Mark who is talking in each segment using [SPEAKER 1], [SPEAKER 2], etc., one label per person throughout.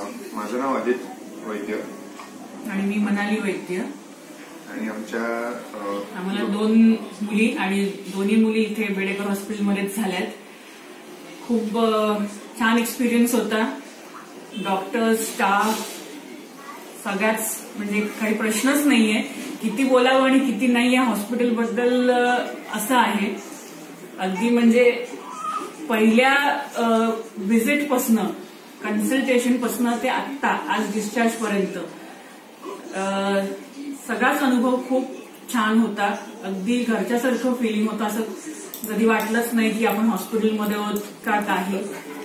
[SPEAKER 1] माझं नाव वैद्य
[SPEAKER 2] आणि मी मनाली वैद्य
[SPEAKER 1] आणि
[SPEAKER 2] आम्हाला 2 मुली आणि दोन्ही मुली इथे बेडेकर हॉस्पिटलमध्येच झाल्यात। खूप छान एक्सपिरियन्स होता। डॉक्टर्स, स्टाफ सगळ्याच म्हणजे काही प्रश्नच नाहीये। किती बोलावं आणि किती नाही या हॉस्पिटल बद्दल असं आहे। अगदी म्हणजे पहिल्या व्हिजिट पासून कन्सल्टेशन पासून ते आता आज डिस्चार्ज पर्यंत सगळाच अनुभव खूप छान होता। अगदी घरच्यासारखं फिलिंग होतं। असं कधी वाटलंच नाही की आपण हॉस्पिटलमध्ये आहोत का काही।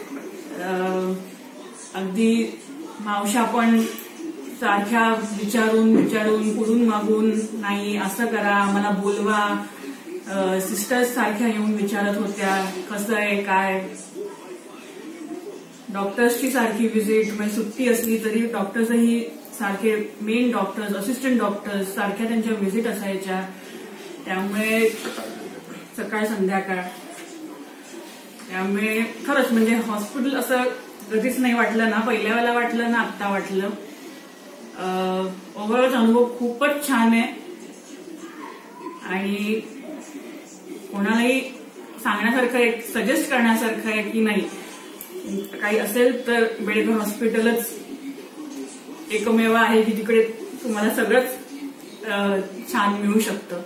[SPEAKER 2] अगदी मावशा पण सारख्या विचारून पुढून मागून नाही असं करा, मला बोलवा। सिस्टर्स सारख्या येऊन विचारत होत्या कसं आहे काय। डॉक्टर्सची सारखी व्हिजिट, म्हणजे सुट्टी असली तरी डॉक्टर्सही सारखे, मेन डॉक्टर्स, असिस्टंट डॉक्टर्स सारख्या त्यांच्या व्हिजिट असायच्या। त्यामुळे सकाळ संध्याकाळ, त्यामुळे खरंच म्हणजे हॉस्पिटल असं कधीच नाही वाटलं ना, पहिल्या वेळेला वाटलं ना आत्ता वाटलं। ओव्हरऑल अनुभव खूपच छान आहे आणि कोणालाही सांगण्यासारखं आहे, सजेस्ट करण्यासारखं आहे की नाही काही असेल तर बेडेकर हॉस्पिटलच एकमेव आहे की तिकडे तुम्हाला सगळंच छान मिळू शकतं।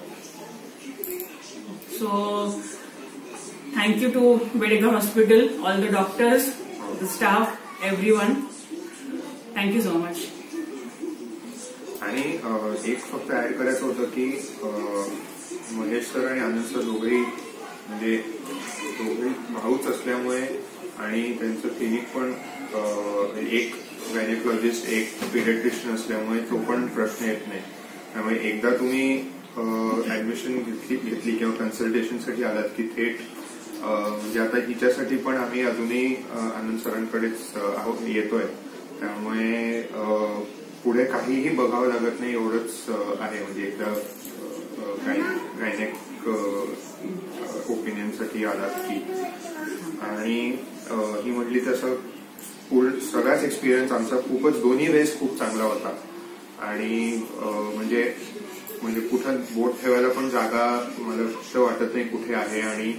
[SPEAKER 2] So thank you to Bedekar hospital, all the doctors, the staff, everyone, thank you so much.
[SPEAKER 1] आणि एक फक्त ऍड करायचं होतं की महेश सर आणि आनंद सर दोघेही भाऊच असल्यामुळे आणि त्यांचं क्लिनिक पण एक गायनेकोलॉजिस्ट एक पीडियाट्रिशियन असल्यामुळे तो पण प्रश्न येत नाही। त्यामुळे एकदा तुम्ही ऍडमिशन घेतली किंवा कन्सल्टेशनसाठी आलात की थेट म्हणजे आता हिच्यासाठी पण आम्ही अजूनही आनंद सरांकडेच येतोय। त्यामुळे पुढे काहीही बघावं लागत नाही एवढंच आहे। म्हणजे एकदा गायनेक ओपिनियनसाठी आलात की, आणि ही म्हटली तसं सगळाच एक्सपिरियन्स आमचा खूपच दोन्ही वेळेस खूप चांगला होता। आणि म्हणजे कुठं बोट ठेवायला पण जागा मला असं वाटत नाही कुठे आहे। आणि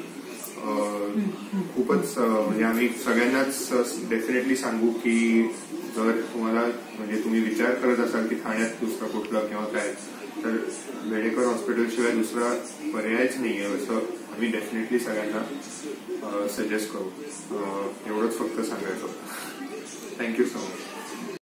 [SPEAKER 1] खूपच म्हणजे आम्ही सगळ्यांनाच डेफिनेटली सांगू की जर तुम्हाला म्हणजे तुम्ही विचार करत असाल की ठाण्यात दुसरं कुठलं किंवा काय, तर बेडेकर हॉस्पिटल शिवाय दुसरा पर्यायच नाहीये असं आम्ही डेफिनेटली सगळ्यांना सजेस्ट करू। एवढंच फक्त सांगायचं। Thank you so much.